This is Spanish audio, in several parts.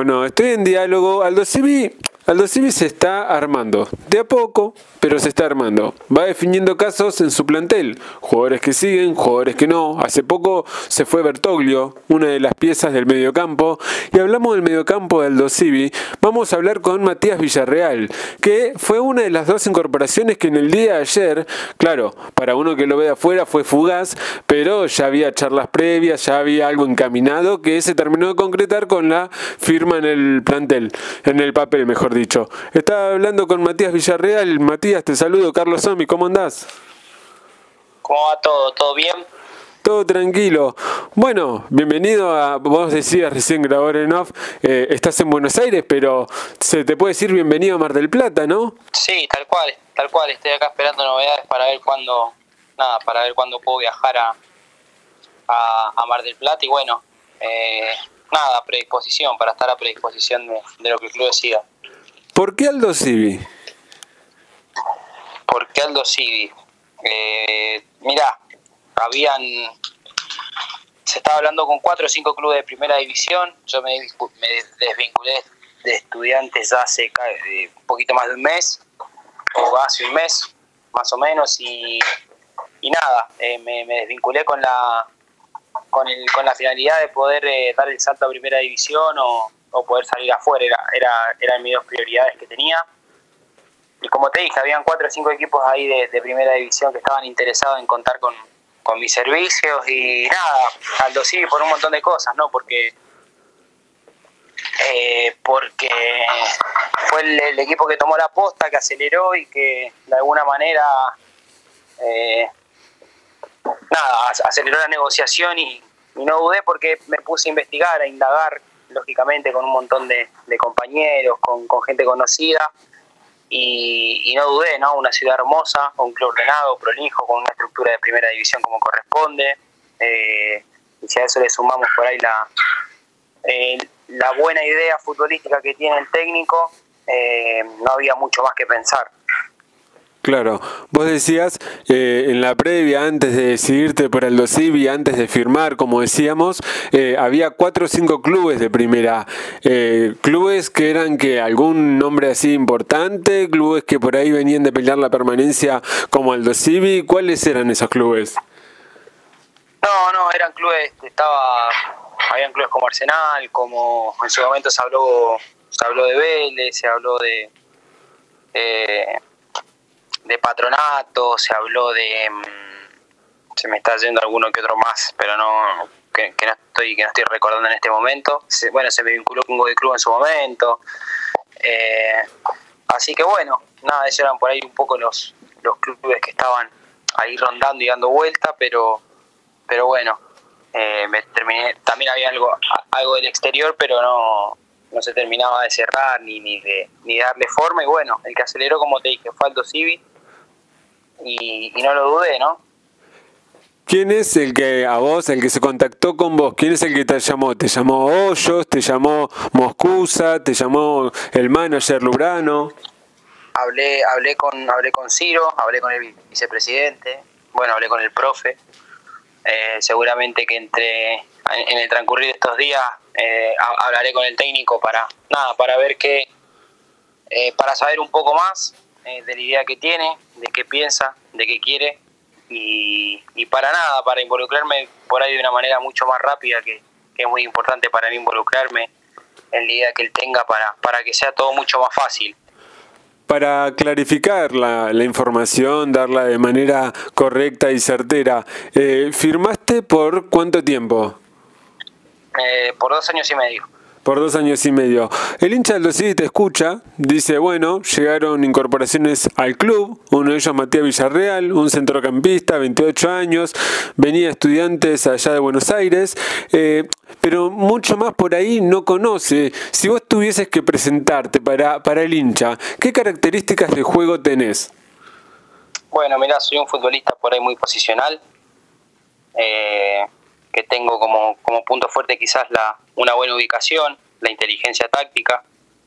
Bueno, estoy en diálogo. Aldosivi se está armando, de a poco, pero se está armando. Va definiendo casos en su plantel, jugadores que siguen, jugadores que no. Hace poco se fue Bertoglio, una de las piezas del mediocampo, y hablamos del mediocampo de Aldosivi. Vamos a hablar con Matías Villarreal, que fue una de las dos incorporaciones que en el día de ayer, claro, para uno que lo ve de afuera fue fugaz, pero ya había charlas previas, ya había algo encaminado que se terminó de concretar con la firma en el plantel, en el papel, mejor dicho. Estaba hablando con Matías Villarreal. Matías, te saludo, Carlos Somi, ¿cómo andás? ¿Cómo va todo? ¿Todo bien? Todo tranquilo. Bueno, bienvenido a, vos decías recién grabar en off, estás en Buenos Aires, pero se te puede decir bienvenido a Mar del Plata, ¿no? Sí, tal cual, estoy acá esperando novedades para ver cuándo puedo viajar a Mar del Plata y bueno, a predisposición, para estar a predisposición de lo que el club decida. ¿Por qué Aldosivi? ¿Por qué Aldosivi? Mirá, se estaba hablando con 4 o 5 clubes de primera división. Yo me desvinculé de Estudiantes hace un poquito más de un mes, o hace un mes más o menos, y nada, me desvinculé con la finalidad de poder dar el salto a primera división o poder salir afuera. Eran mis dos prioridades que tenía. Y como te dije, habían 4 o 5 equipos ahí de primera división que estaban interesados en contar con mis servicios y nada, Aldosivi por un montón de cosas, ¿no? Porque fue el equipo que tomó la posta, que aceleró y que de alguna manera aceleró la negociación y no dudé porque me puse a investigar, a indagar, lógicamente con un montón de compañeros, con gente conocida. Y no dudé, ¿no? Una ciudad hermosa, un club ordenado, prolijo, con una estructura de primera división como corresponde. Y si a eso le sumamos por ahí la buena idea futbolística que tiene el técnico, no había mucho más que pensar. Claro, vos decías en la previa, antes de decidirte por Aldosivi, antes de firmar, como decíamos, había 4 o 5 clubes de primera. Clubes que eran algún nombre así importante, clubes que por ahí venían de pelear la permanencia como Aldosivi. ¿Cuáles eran esos clubes? No, eran clubes, habían clubes como Arsenal, como en su momento se habló de Vélez, se habló de Patronato, se habló se me está yendo alguno que otro más, pero que no estoy recordando en este momento. Se me vinculó con Godoy Cruz en su momento. Así que bueno, nada, esos eran por ahí un poco los clubes que estaban ahí rondando y dando vuelta, pero bueno, también había algo del exterior, pero no se terminaba de cerrar ni darle forma, y bueno, el que aceleró, como te dije, fue Aldosivi y no lo dudé, ¿no? ¿Quién es el que se contactó con vos? ¿Quién es el que te llamó? ¿Te llamó Hoyos? ¿Te llamó Moscusa? ¿Te llamó el manager Lubrano? Hablé con Ciro, hablé con el vicepresidente, hablé con el profe. Seguramente que en el transcurrir de estos días hablaré con el técnico para ver para saber un poco más de la idea que tiene, de qué piensa, de qué quiere y para involucrarme por ahí de una manera mucho más rápida, que es muy importante para mí involucrarme en la idea que él tenga para que sea todo mucho más fácil. Para clarificar la información, darla de manera correcta y certera, ¿firmaste por cuánto tiempo? Por 2 años y medio. Por 2 años y medio. El hincha del Aldosivi te escucha, dice, bueno, llegaron incorporaciones al club, uno de ellos Matías Villarreal, un centrocampista, 28 años, venía Estudiantes allá de Buenos Aires, pero mucho más por ahí no conoce. Si vos tuvieses que presentarte para el hincha, ¿qué características de juego tenés? Bueno, mirá, soy un futbolista por ahí muy posicional, que tengo como punto fuerte quizás una buena ubicación, la inteligencia táctica,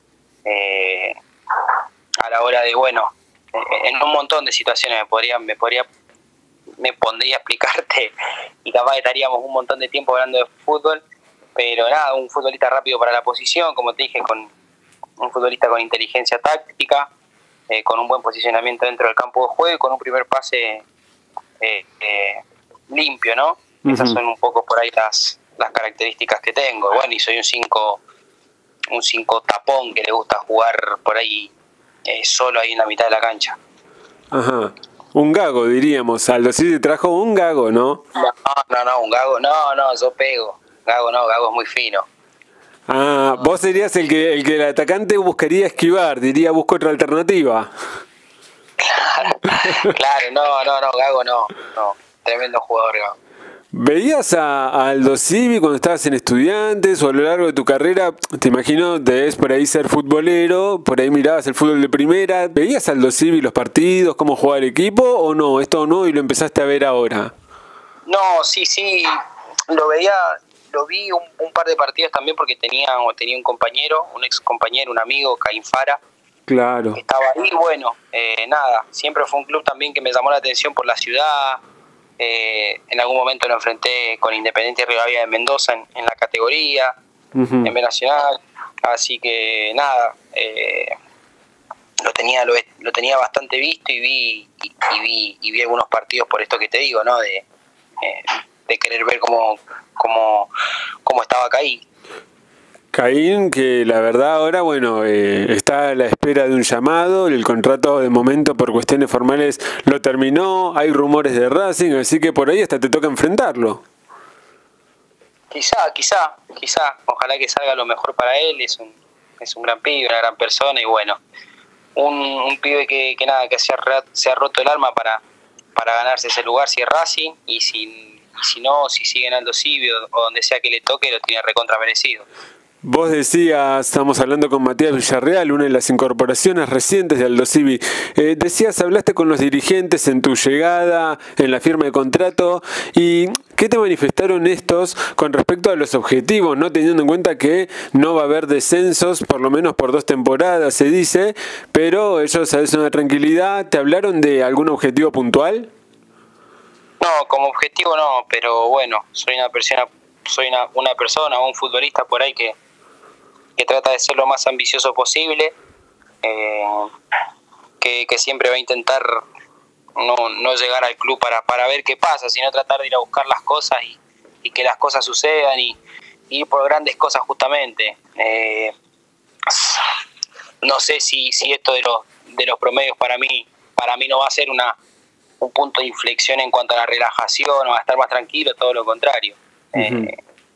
a la hora de, en un montón de situaciones me pondría a explicarte y capaz estaríamos un montón de tiempo hablando de fútbol, pero nada, un futbolista rápido para la posición, como te dije, con un futbolista con inteligencia táctica, con un buen posicionamiento dentro del campo de juego y con un primer pase limpio, ¿no? Uh-huh. Esas son un poco por ahí las características que tengo. Bueno, y soy un 5 tapón que le gusta jugar por ahí solo ahí en la mitad de la cancha. Ajá. Un gago, diríamos. Aldo Civi trajo un gago, ¿no? No, un gago, no, yo pego. Gago no, gago es muy fino. Ah, vos serías el que el atacante buscaría esquivar, diría busco otra alternativa. Claro, no, Gago no, tremendo jugador Gago. ¿Veías a Aldo Civi cuando estabas en Estudiantes o a lo largo de tu carrera? Te imagino, debes por ahí ser futbolero, por ahí mirabas el fútbol de primera. ¿Veías a Aldo Civi los partidos, cómo jugaba el equipo o no? ¿Esto no y lo empezaste a ver ahora? No, sí, lo vi un par de partidos también porque tenía un compañero, un ex compañero, un amigo, Caín Fara. Claro. Que estaba ahí, bueno, nada, siempre fue un club también que me llamó la atención por la ciudad. En algún momento lo enfrenté con Independiente Rivadavia de Mendoza en la categoría, uh-huh. En B Nacional, así que nada, lo tenía bastante visto y vi algunos partidos por esto que te digo, ¿no? De querer ver cómo estaba Caín, que la verdad ahora, bueno, está a la espera de un llamado, el contrato de momento por cuestiones formales lo terminó, hay rumores de Racing, así que por ahí hasta te toca enfrentarlo. Quizá, ojalá que salga lo mejor para él, es un gran pibe, una gran persona y bueno, un pibe que se ha roto el alma para ganarse ese lugar si es Racing y si sigue en Aldo Civi o donde sea que le toque lo tiene recontra merecido. Vos decías, estamos hablando con Matías Villarreal, una de las incorporaciones recientes de Aldo Civi. Decías, hablaste con los dirigentes en tu llegada, en la firma de contrato, y ¿qué te manifestaron estos con respecto a los objetivos, no teniendo en cuenta que no va a haber descensos, por lo menos por 2 temporadas, se dice, pero ellos a veces una tranquilidad? ¿Te hablaron de algún objetivo puntual? No, como objetivo no, pero bueno, soy una persona o un futbolista por ahí que trata de ser lo más ambicioso posible, que siempre va a intentar no llegar al club para ver qué pasa, sino tratar de ir a buscar las cosas y que las cosas sucedan y ir por grandes cosas justamente. No sé si esto de los promedios para mí no va a ser un punto de inflexión en cuanto a la relajación o a estar más tranquilo, todo lo contrario. Uh-huh.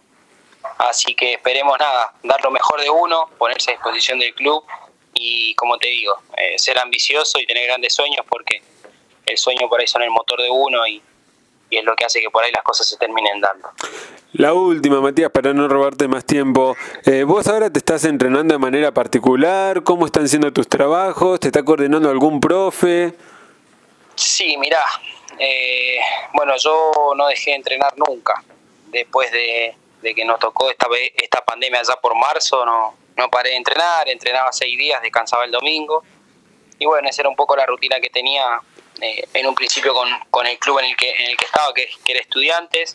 Así que esperemos dar lo mejor de uno, ponerse a disposición del club y como te digo, ser ambicioso y tener grandes sueños porque el sueño por ahí son el motor de uno y es lo que hace que por ahí las cosas se terminen dando. La última, Matías, para no robarte más tiempo. ¿Vos ahora te estás entrenando de manera particular? ¿Cómo están siendo tus trabajos? ¿Te está coordinando algún profe? Sí, mirá, bueno, yo no dejé de entrenar nunca. Después de que nos tocó esta pandemia allá por marzo, no paré de entrenar, entrenaba 6 días, descansaba el domingo. Y bueno, esa era un poco la rutina que tenía en un principio con el club en el que estaba, que era Estudiantes.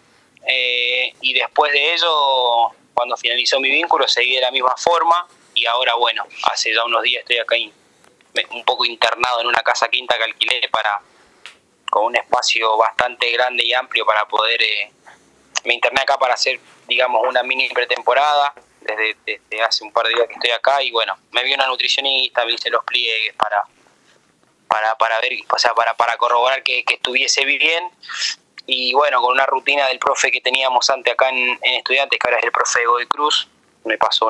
Y después de ello, cuando finalizó mi vínculo, seguí de la misma forma. Y ahora, bueno, hace ya unos días estoy acá un poco internado en una casa quinta que alquilé con un espacio bastante grande y amplio para poder... me interné acá para hacer, digamos, una mini pretemporada desde hace un par de días que estoy acá y bueno, me vi una nutricionista, me hice los pliegues para ver, o sea, para corroborar que estuviese bien y bueno, con una rutina del profe que teníamos antes acá en Estudiantes, que ahora es el profe Godoy Cruz, me pasó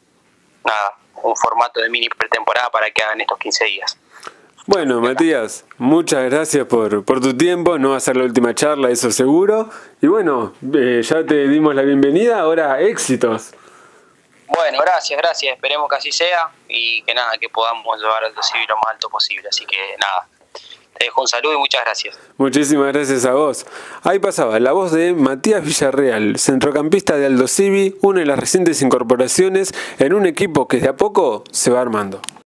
un formato de mini pretemporada para que hagan estos 15 días. Bueno, Matías, muchas gracias por tu tiempo, no va a ser la última charla, eso seguro. Y bueno, ya te dimos la bienvenida, ahora éxitos. Bueno, gracias, esperemos que así sea y que podamos llevar Aldo Civi lo más alto posible. Así que te dejo un saludo y muchas gracias. Muchísimas gracias a vos. Ahí pasaba la voz de Matías Villarreal, centrocampista de Aldo Civi, una de las recientes incorporaciones en un equipo que de a poco se va armando.